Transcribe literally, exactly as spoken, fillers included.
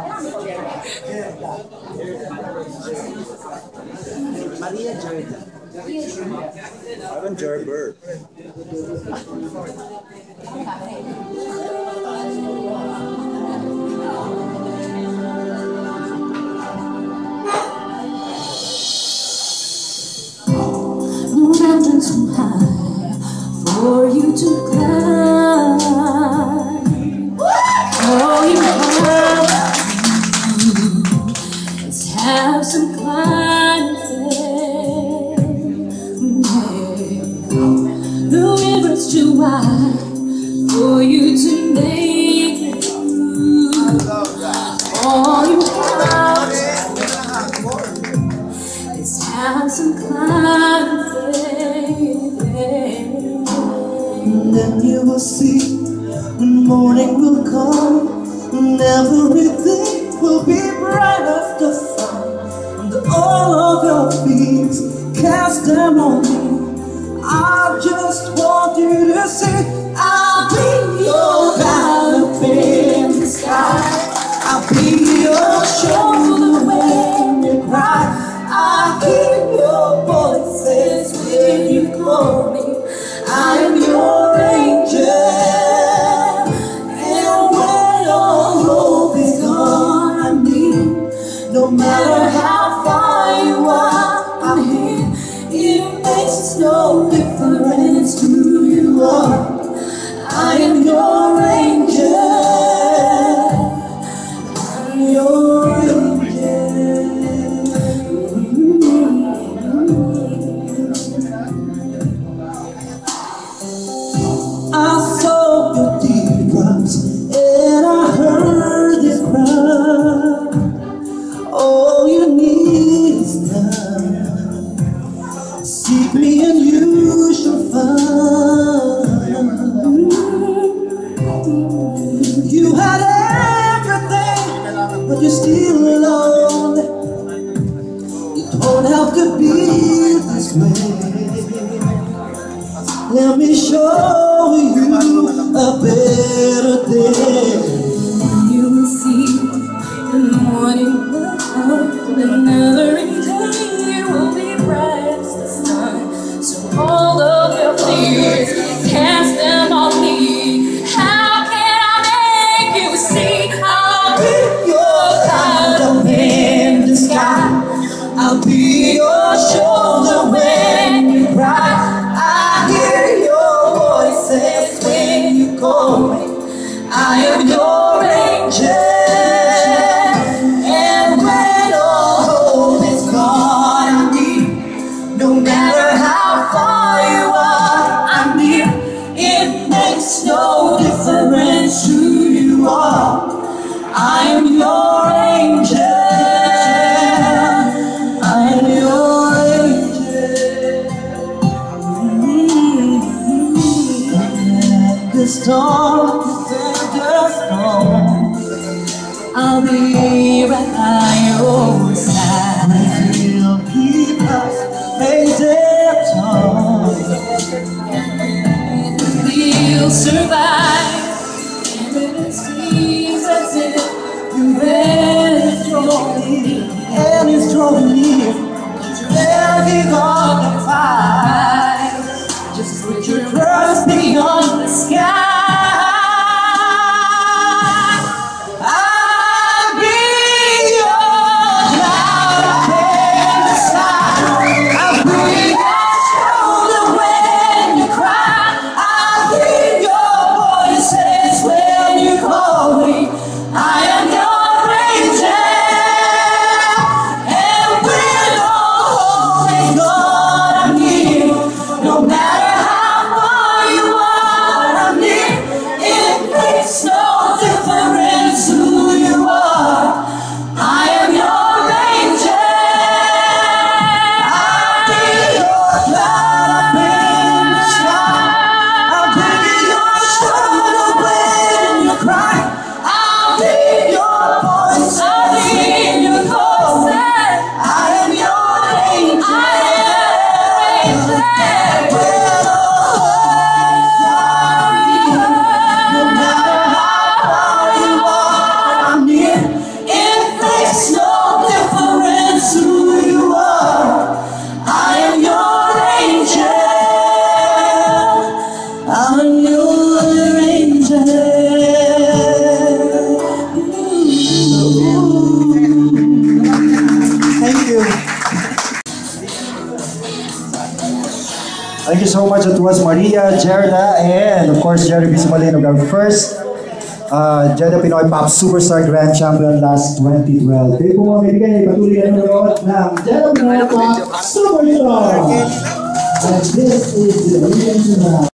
Maria Jordan. Parang Jarber. No mountain too high for you to climb. All you have is have some kindness. The river's too wide for you to make it through. All you have is have some kindness. Then you will see when morning will come, and everything will be bright after sun. And all of your fears, cast them on me. I just want you to see I'll be your cloud in the sky. I'll be your shoulder when you cry. I hear your voices when you call me. I am your angel, and when all hope is gone, I'm near. No matter how far you are, I'm here. It makes no difference who you are. I am your angel, I'm your I saw your teardrops and I heard you cry. All you need is time. Seek me and you shall find. You had everything, but you're still alone. You don't have to be this way. Let me show you a better day. You will see the morning will come, and every day will be bright as the sun. So all of your fears, cast them on me. How can I make you see? I'll be your cloud in the sky. I'll be your shoulder when you cry. I hear your voices when you call me. I am your angel, and when all hope is gone, I'm near. No matter how far you are, I'm near. It makes no difference who you are. I am your angel. I am your angel. The storm is the storm. I'll be right by your side. We'll keep us facing tall. We'll survive, and it seems as if you're ready for me. And it's drawing near. Ready on the fight. Just put your trust beyond the sky. I'll be your cloud in the sky. I'll be your shoulder when you cry. I'll hear your voices when you call me. I am your angel, and when Thank you so much. It was Maria, Jerda, and of course Jerry Bismalinog, our first uh, Jeddah Pinoy Pop Superstar Grand Champion last twenty twelve. Kayo po mga bigay, patuloy na nanonood ng Jeddah Pinoy Pop Superstar! And this is the